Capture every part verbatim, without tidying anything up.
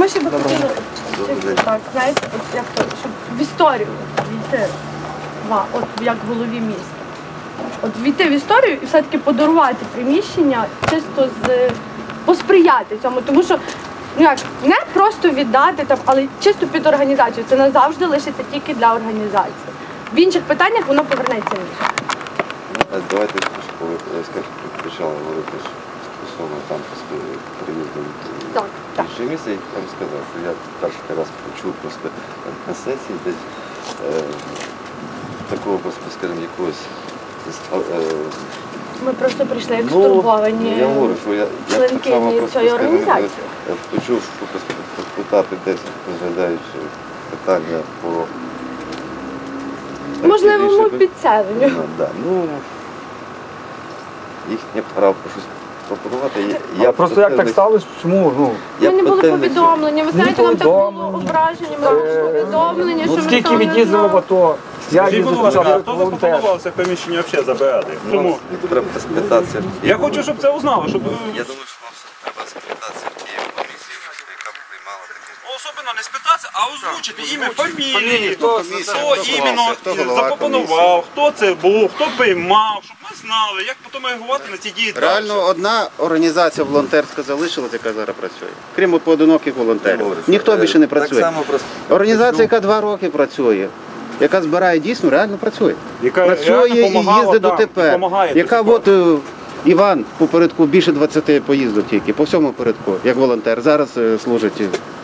ми ще би хотіли, чисто так, знаєте, от як то, щоб в історію війти, ва, от як в голові міста. От війти в історію і все-таки подарувати приміщення, чисто з, посприяти цьому, тому що, ну як, не просто віддати там, але чисто під організацію, це назавжди лишиться тільки для організації. В інших питаннях воно повернеться інше. Давайте, коли почали говорити стосовно там приїздом в інше місце, я вам сказав, що я перший раз почув просто на сесії десь е, такого, просто, скажімо, якогось... Ми просто прийшли як стурбовані ну, я говорю, що я, я так само просто, скажімо, почув, що просто депутати десь розглядаючи питання по... Можливо, ми обіцяли. Ну, да. Ну, їхнє право щось пропонувати. Я, я просто як так сталося, чому? Ну, ми не були повідомлені, ви знаєте, нам так було ображення, ми були повідомлення, що ми скільки від'їздили в АТО, я їздив хто запропонував це приміщення взагалі забирати? Тому треба спитатися. Я хочу, щоб це узнали, щоб... Я думаю, що вам треба спитатися в тієї комісії, яка приймала таке. Особливо не спитатися, а озвучити ім'я, фамілії, хто іменно запропонував, хто це був, хто приймав, щоб ми знали, як потім реагувати на ці дії. Реально одна організація волонтерська залишилась, яка зараз працює. Крім поодиноких волонтерів. Ніхто більше не працює. Організація, яка два роки працює, яка збирає дійсно, реально працює. Працює і їздить до тепер. Яка от Іван попередку більше двадцяти поїздок тільки, по всьому передку, як волонтер. Зараз служить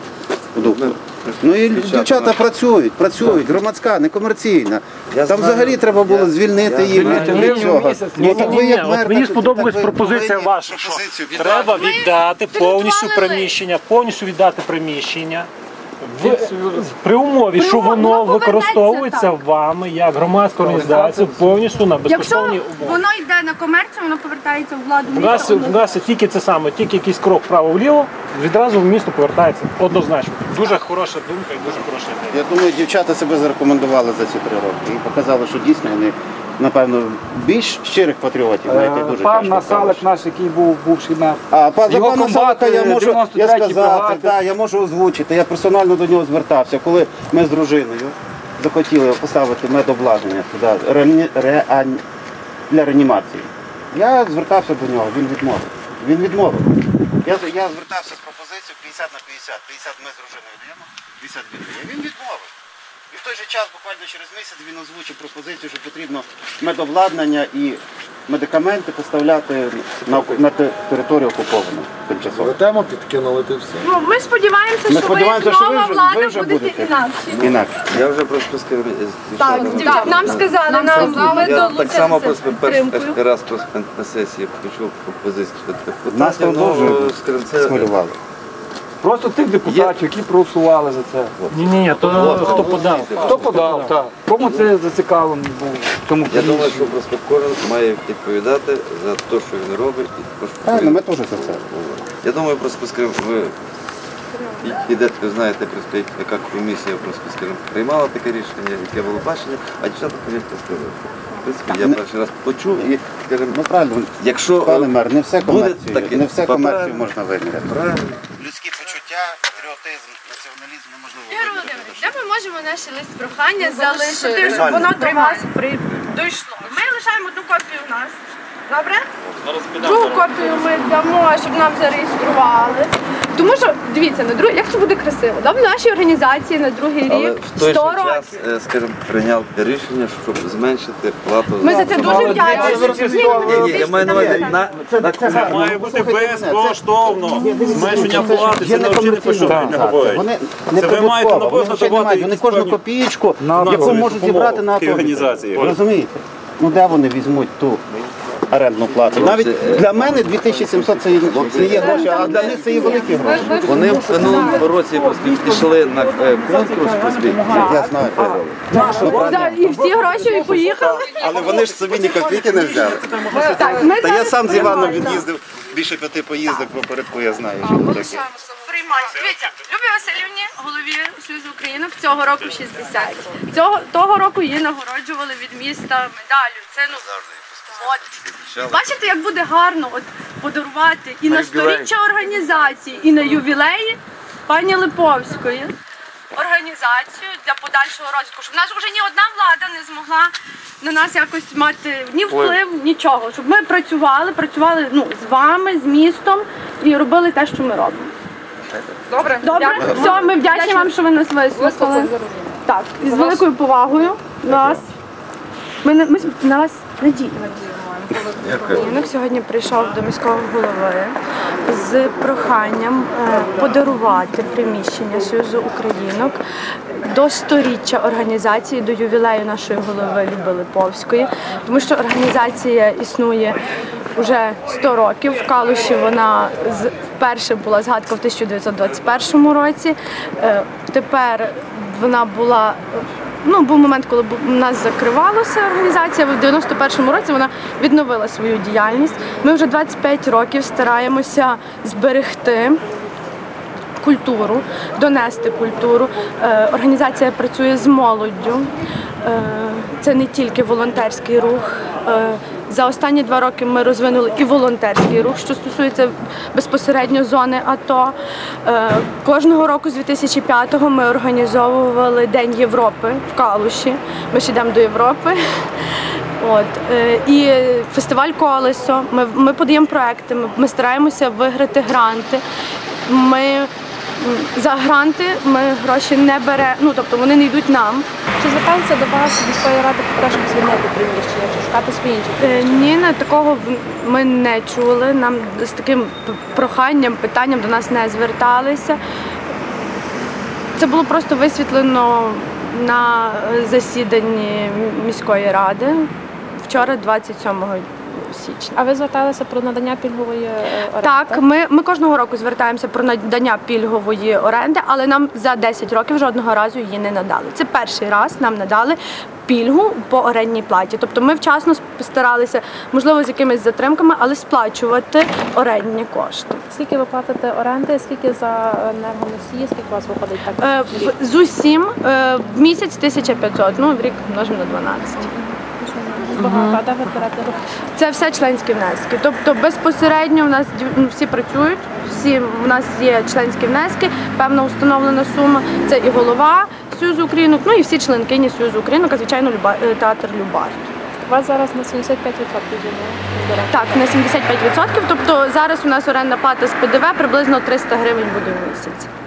у духу. Ну і дівчата працюють, працюють, громадська, некомерційна. Там взагалі треба було звільнити їх від цього. Мені сподобалась пропозиція ваша, що треба віддати повністю приміщення, повністю віддати приміщення. В, при умові, що воно використовується вами як громадська організація повністю на безкоштовні умови. Якщо воно йде на комерцію, воно повертається в владу У нас, міста. у нас тільки це саме, тільки якийсь крок вправо-вліво, відразу в місто повертається однозначно. Дуже хороша думка і дуже хороша ідея. Я думаю, дівчата себе зарекомендували за ці три роки і показали, що дійсно вони, напевно, більш щирих патріотів, знаєте, дуже пан тяжко Насалик стало. наш, який був бувший мер. А пан Його Насалика я можу я дев'яносто третій сказати, бригади. да, я можу озвучити. Я персонально до нього звертався, коли ми з дружиною захотіли поставити медобладнання туди реані- реань- для реанімації. Я звертався до нього, він відмовив. Він відмовив. Я, я звертався з пропозицією п'ятдесят на п'ятдесят. п'ятдесят ми з дружиною даємо, п'ятдесят він дає. Він відмовив. І в той же час, буквально через місяць, він озвучив пропозицію, що потрібно медобладнання і медикаменти поставляти на, на територію окуповану тимчасово. Ви тему підкинули, ти все. Ну, ми сподіваємося, Ми що сподіваємося, ви, що як ви нова вже- влада, ви вже будете будете. інакші. Інакше. Я вже просто скажу, Так, так, нам сказали, нам, нам ми я так само долучилися просто підтримкою. перший раз просто на сесії почув пропозицію. Нас там дуже скажімо, це смалювали. Просто тих депутатів, які проголосували за це. Ні-ні, то хто подав. Хто подав, так. Кому це зацікавлений був в цьому Я думаю, приміщенні? що просто кожен має відповідати за те, що він робить. І також Правильно, ми теж за це. Я думаю, просто скажімо, ви йдете, ви знаєте, просто яка комісія просто скажімо, приймала таке рішення, яке було бачення, а дівчата повірте сказали. В принципі, я перший раз почув і, скажімо, Ну правильно, якщо пане мер, не все буде комерцію, таке, не все комерцію правильно. можна виміряти. правильно. Людські почуття, патріотизм, націоналізм неможливо Ігор виміряти. Володимирович, де ми можемо наш лист прохання залишити, щоб воно до вас при- дійшло? Ми лишаємо одну копію у нас. Добре? Другу копію ми дамо, щоб нам зареєстрували. Тому що, дивіться, на друг... як це буде красиво. Да? В нашій організації на другий Але рік в той же сто час, років. е, скажімо, прийняв рішення, щоб зменшити плату. Ми за це дуже Молодець, вдячні. молодець. Ні, ні, Ні, ні, я маю на увазі, на, на, Має бути безкоштовно. Зменшення плати, Є це не взагалі не про що некомерційна не говорить. Вони не Це ви маєте прибутково, вони напевно взагалі не давати мають. Вони кожну певні копієчку, фінансові яку можуть допомоги зібрати на тій АТО. організації. Розумієте? Ну де вони візьмуть ту орендну плату? Навіть для мене дві тисячі сімсот це є- це є гроші, а для них це є великі гроші. вони в минулому році просто пішли на е, конкурс, просто, Я знаю. Да, і всі гроші поїхали. Але вони ж собі ні копійки не взяли. Так, ми Та я зараз сам з Іваном приймаємо. від'їздив більше п'яти поїздок попередку, я знаю, що таке. Приймаємо. Дивіться, Любі Васильівні, голові Союзу Українок, цього року шістдесят. Цього, того року її нагороджували від міста медаллю. Це, ну, от. Бачите, як буде гарно от, подарувати і на сторіччя організації, і на ювілеї пані Липовської організацію для подальшого розвитку, щоб в нас вже ні одна влада не змогла на нас якось мати ні вплив, нічого. Щоб ми працювали, працювали ну, з вами, з містом і робили те, що ми робимо. Добре, Добре? Все, ми вдячні вам, що ви нас вислухали. Так, і з великою повагою нас. Ми, на- ми на вас надіємо. Янок сьогодні прийшов до міського голови з проханням е, подарувати приміщення Союзу Українок до сторіччя організації, до ювілею нашої голови Люби Липовської, тому що організація існує вже сто років. В Калуші вона з- вперше була згадка в тисяча дев'ятсот двадцять першому році. Е, Тепер вона була. Ну, був момент, коли бу- у нас закривалася організація, в дев'яносто першому році вона відновила свою діяльність. Ми вже двадцять п'ять років стараємося зберегти культуру, донести культуру. Е, Організація працює з молоддю. Е, Це не тільки волонтерський рух. Е, За останні два роки ми розвинули і волонтерський рух, що стосується безпосередньо зони АТО. Е, Кожного року з дві тисячі п'ятого ми організовували День Європи в Калуші. Ми ще йдемо до Європи. От. е, І фестиваль «Колесо». Ми, ми подаємо проекти, ми, ми стараємося виграти гранти. Ми м, за гранти ми гроші не беремо, ну тобто вони не йдуть нам. Чи зверталися до вас міської ради про те, щоб звільнити приміщення, чи шукати свої інші? Е, Ні, на такого в- ми не чули. Нам з таким п- проханням, питанням до нас не зверталися. Це було просто висвітлено на е, засіданні міської ради вчора, двадцять сьомого січня. А ви зверталися про надання пільгової е, оренди? Так, ми, ми кожного року звертаємося про надання пільгової оренди, але нам за десять років жодного разу її не надали. Це перший раз нам надали пільгу по орендній платі. Тобто ми вчасно старалися, можливо, з якимись затримками, але сплачувати орендні кошти. Скільки ви платите оренди, скільки за енергоносії, скільки у вас виходить так? Е, в рік? в- З усім е, в місяць тисяча п'ятсот, ну в рік множимо на дванадцять. Багато, а де ви берете гроші? Це все членські внески. Тобто безпосередньо в нас дів- ну, всі працюють, всі у нас є членські внески, певна установлена сума. Це і голова Союзу Українок, ну і всі членкині Союзу Українок, а звичайно Люба- е, театр Любарт. У вас зараз на сімдесят п'ять відсотків збираєте. Так, на сімдесят п'ять відсотків. Тобто зараз у нас орендна плата з ПДВ приблизно триста гривень буде в місяць.